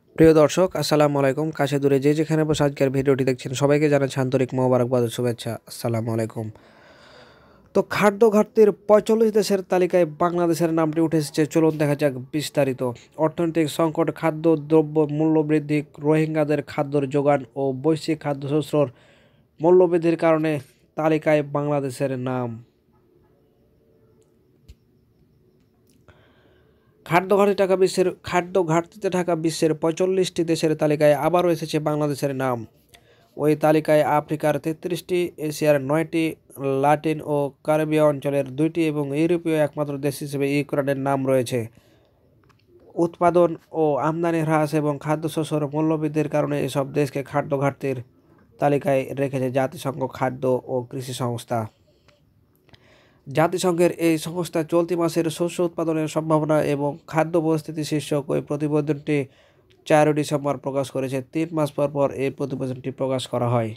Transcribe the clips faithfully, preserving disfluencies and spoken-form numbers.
প্রিয় দর্শক, আসসালামু আলাইকুম। কাছে দূরে যে যেখানে বসে আজকের ভিডিওটি দেখছেন সবাইকে জানাচ্ছি আন্তরিক মোবারকবাদ ও শুভেচ্ছা। আসসালামু আলাইকুম। তো খাদ্য ঘাটতির পঁয়তাল্লিশ দেশের তালিকায় বাংলাদেশের নামটি উঠে এসেছে। চলুন দেখা যাক বিস্তারিত। অর্থনৈতিক সংকট, খাদ্য দ্রব্য মূল্যবৃদ্ধি, রোহিঙ্গাদের খাদ্যর যোগান ও বৈশ্বিক খাদ্যশস্যর মূল্যবৃদ্ধির কারণে তালিকায় বাংলাদেশের নাম। খাদ্য ঘাটতি থাকা বিশ্বের খাদ্য ঘাটতিতে থাকা বিশ্বের পঁয়তাল্লিশটি দেশের তালিকায় আবারও এসেছে বাংলাদেশের নাম। ওই তালিকায় আফ্রিকার তেত্রিশটি, এশিয়ার নয়টি, লাতিন ও ক্যারিবীয় অঞ্চলের দুইটি এবং ইউরোপীয় একমাত্র দেশ হিসেবে ইউক্রেনের নাম রয়েছে। উৎপাদন ও আমদানি হ্রাস এবং খাদ্যশস্যের মূল্যবৃদ্ধির কারণে এসব দেশকে খাদ্য ঘাটতির তালিকায় রেখেছে জাতিসংঘ খাদ্য ও কৃষি সংস্থা। জাতিসংঘের এই সংস্থা চলতি মাসের শস্য উৎপাদনের সম্ভাবনা এবং খাদ্য পরিস্থিতি শীর্ষক ওই প্রতিবেদনটি চারই ডিসেম্বর প্রকাশ করেছে। তিন মাস পর পর এই প্রতিবেদনটি প্রকাশ করা হয়।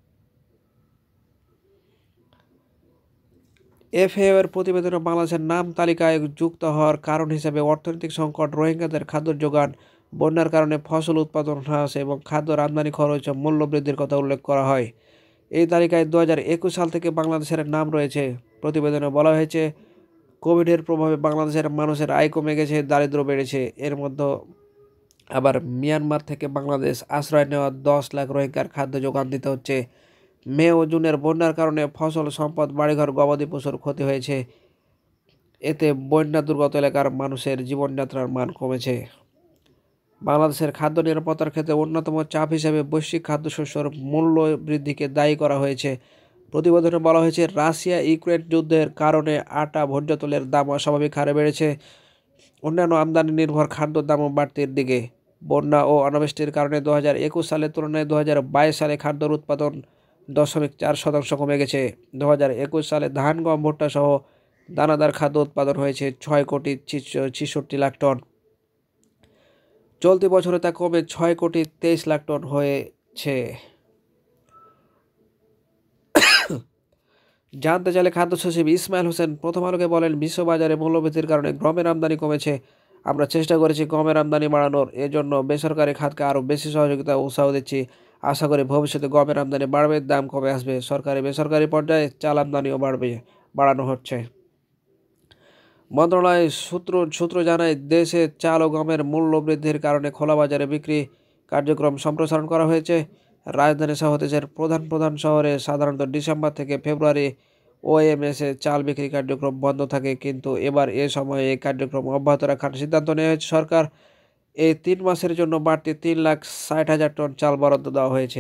এফএও এর প্রতিবেদনে বাংলাদেশের নাম তালিকায় যুক্ত হওয়ার কারণ হিসেবে অর্থনৈতিক সংকট, রোহিঙ্গাদের খাদ্য যোগান, বন্যার কারণে ফসল উৎপাদন হ্রাস এবং খাদ্য আমদানি খরচ ও মূল্য বৃদ্ধির কথা উল্লেখ করা হয়। এই তালিকায় দু হাজার একুশ সাল থেকে বাংলাদেশের নাম রয়েছে। প্রতিবেদনে বলা হয়েছে, কোভিডের প্রভাবে বাংলাদেশের মানুষের আয় কমে গেছে, দারিদ্র্য বেড়েছে। এর মধ্যে আবার মিয়ানমার থেকে বাংলাদেশ আশ্রয় নেওয়া দশ লাখ রোহিঙ্গার খাদ্য যোগান দিতে হচ্ছে। মে ও জুনের বন্যার কারণে ফসল, সম্পদ, বাড়িঘর, গবাদি পশুর ক্ষতি হয়েছে। এতে বন্যা দুর্গত এলাকার মানুষের জীবনযাত্রার মান কমেছে। বাংলাদেশের খাদ্য নিরাপত্তার ক্ষেত্রে অন্যতম চাপ হিসেবে বৈশ্বিক খাদ্যশস্যের মূল্য বৃদ্ধিকে দায়ী করা হয়েছে। প্রতিবেদনে বলা হয়েছে, রাশিয়া ইউক্রেন যুদ্ধের কারণে আটা, ভোজ্য তেলের দাম অস্বাভাবিক হারে বেড়েছে। অন্যান্য আমদানি নির্ভর খাদ্যর দামও বাড়তির দিকে। বন্যা ও অনাবৃষ্টির কারণে দু হাজার একুশ সালের তুলনায় দু হাজার বাইশ সালে খাদ্যর উৎপাদন দশমিক চার শতাংশ কমে গেছে। দু হাজার একুশ সালে ধান, গম, ভুট্টা সহ দানাদার খাদ্য উৎপাদন হয়েছে ছয় কোটি ছিষট্টি লাখ টন। চলতি বছরে তা কমে ছয় কোটি তেইশ লাখ টন হয়েছে। জানতে চাইলে খাদ্য সচিব ইসমাইল হোসেন প্রথম আলোকে বলেন, বিশ্ববাজারে মূল্যবৃদ্ধির কারণে গমের আমদানি কমেছে। আমরা চেষ্টা করেছি গমের আমদানি বাড়ানোর। এজন্য বেসরকারি খাতকে আরও বেশি সহযোগিতা ও উৎসাহ দিচ্ছি। আশা করি ভবিষ্যতে গমের আমদানি বাড়বে, দাম কমে আসবে। সরকারি বেসরকারি পর্যায়ে চাল আমদানিও বাড়বে বাড়ানো হচ্ছে। মন্ত্রণালয় সূত্র সূত্র জানায়, দেশে চাল ও গমের মূল্য বৃদ্ধির কারণে খোলা বাজারে বিক্রি কার্যক্রম সম্প্রসারণ করা হয়েছে। রাজধানী সহ দেশের প্রধান প্রধান শহরে সাধারণত ডিসেম্বর থেকে ফেব্রুয়ারি ওএমএসে চাল বিক্রি কার্যক্রম বন্ধ থাকে, কিন্তু এবার এ সময়ে এই কার্যক্রম অব্যাহত রাখার সিদ্ধান্ত নেওয়া হয়েছে। সরকার এই তিন মাসের জন্য বাড়তি তিন লাখ ষাট হাজার টন চাল বরাদ্দ দেওয়া হয়েছে।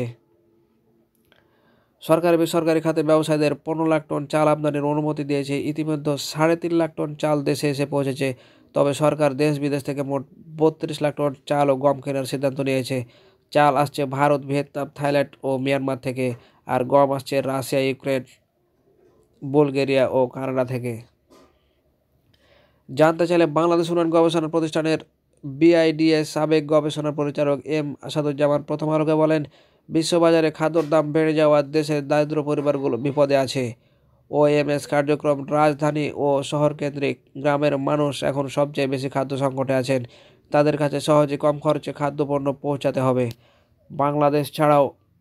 সরকারি বেসরকারি খাতে ব্যবসায়ীদের পনেরো লাখ টন চাল আমদানির অনুমতি দিয়েছে। ইতিমধ্যে সাড়ে তিন লাখ টন চাল দেশে এসে পৌঁছেছে। তবে সরকার দেশ বিদেশ থেকে মোট বত্রিশ লাখ টন চাল ও গম কেনার সিদ্ধান্ত নিয়েছে। চাল আসছে ভারত, ভিয়েতনাম, থাইল্যান্ড ও মিয়ানমার থেকে, আর গম আসছে রাশিয়া, ইউক্রেন, বুলগেরিয়া ও কানাডা থেকে। জানতে চাইলে বাংলাদেশ উন্নয়ন গবেষণা প্রতিষ্ঠানের বিআইডিএস সাবেক গবেষণা পরিচালক এম আসাদুজ্জামান প্রথম আলোকে বলেন, বিশ্ববাজারে খাদ্যর দাম বেড়ে যাওয়ার দেশের দারিদ্র পরিবারগুলো বিপদে আছে। ওএমএস কার্যক্রম রাজধানী ও শহরকেন্দ্রিক, গ্রামের মানুষ এখন সবচেয়ে বেশি খাদ্য সংকটে আছেন। তাদের কাছে সহজে কম খরচে খাদ্যপণ্য পৌঁছাতে হবে। বাংলাদেশ ছাড়াও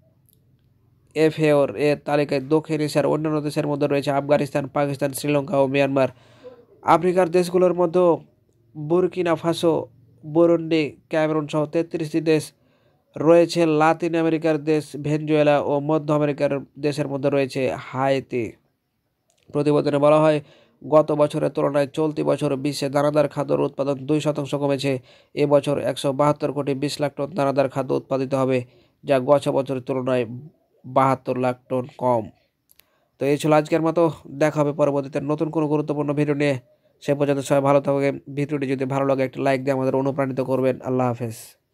এফএওর এর তালিকায় দক্ষিণ এশিয়ার অন্যান্য দেশের মধ্যে রয়েছে আফগানিস্তান, পাকিস্তান, শ্রীলঙ্কা ও মিয়ানমার। আফ্রিকার দেশগুলোর মধ্যে বুরকিনা ফাসো, বুরুন্ডি, ক্যামেরুন সহ তেত্রিশটি দেশ রয়েছে। লাতিন আমেরিকার দেশ ভেনেজুয়েলা ও মধ্য আমেরিকার দেশের মধ্যে রয়েছে হাইতি। প্রতিবেদনে বলা হয়, গত বছরের তুলনায় চলতি বছর বিশ্বে দানাদার খাদ্যর উৎপাদন দুই শতাংশ কমেছে। এবছর একশো বাহাত্তর কোটি বিশ লাখ টন দানাদার খাদ্য উৎপাদিত হবে, যা গত বছরের তুলনায় বাহাত্তর লাখ টন কম। তো এই ছিল আজকের মতো। দেখা হবে পরবর্তীতে নতুন কোনো গুরুত্বপূর্ণ ভিডিও নিয়ে। সে পর্যন্ত সবাই ভালো থাকবেন। ভিডিওটি যদি ভালো লাগে একটা লাইক দিয়ে আমাদের অনুপ্রাণিত করবেন। আল্লাহ হাফেজ।